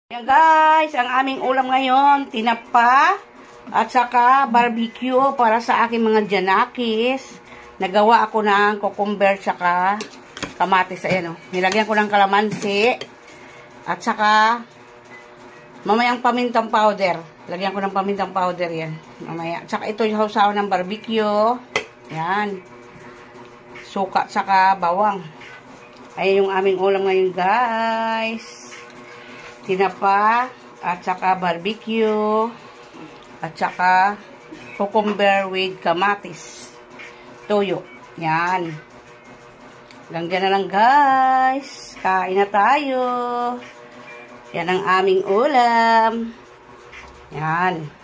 Ayan guys, ang aming ulam ngayon, tinapa at saka barbecue para sa aking mga janakis. Nagawa ako ng cucumber saka kamatis. Ayan o, nilagyan ko ng kalamansi at saka mamayang pamintang powder. Lagyan ko ng pamintang powder yan. Mamaya. At saka ito yung hausaw ng barbecue. Yan. Suka at saka bawang. Ayan yung aming ulam ngayon guys. Tinapa, at saka barbecue, at saka cucumber with kamatis. Toyo. Yan. Hanggang na lang guys. Kain na tayo. Yan ang aming ulam. Yan.